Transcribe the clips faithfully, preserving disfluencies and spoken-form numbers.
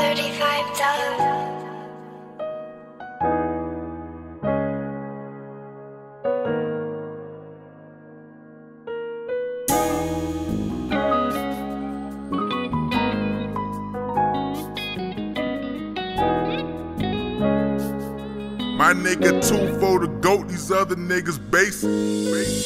thirty-five dollars. My nigga two for the GOAT, these other niggas basic.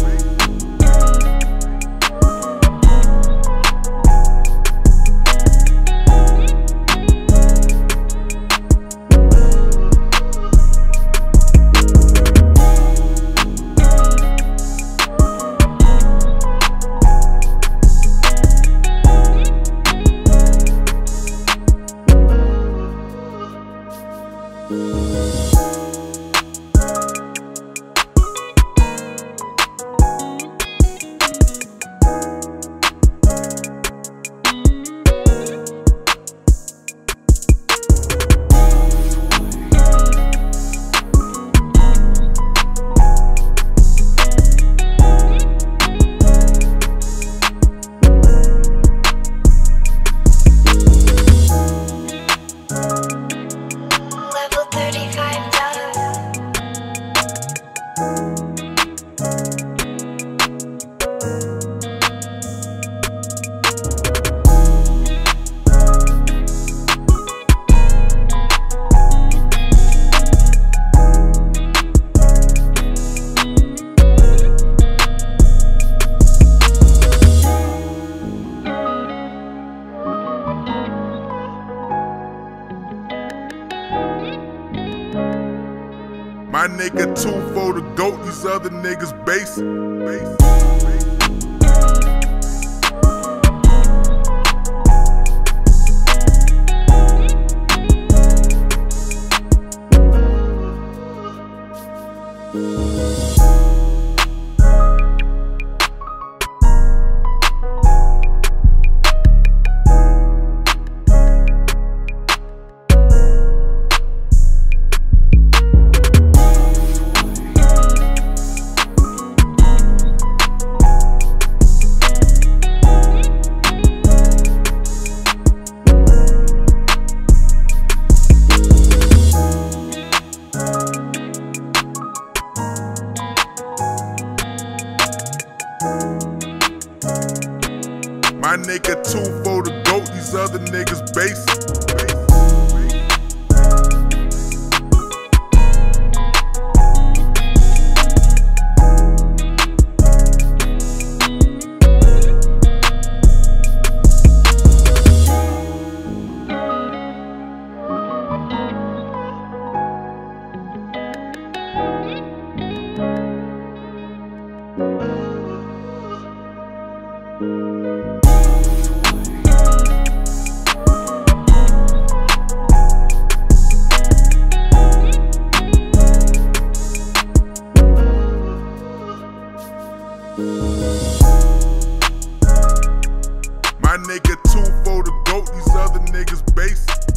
My nigga two for the GOAT, these other niggas basic. My nigga two for the GOAT, these other niggas basic. My nigga two for the GOAT, these other niggas basic.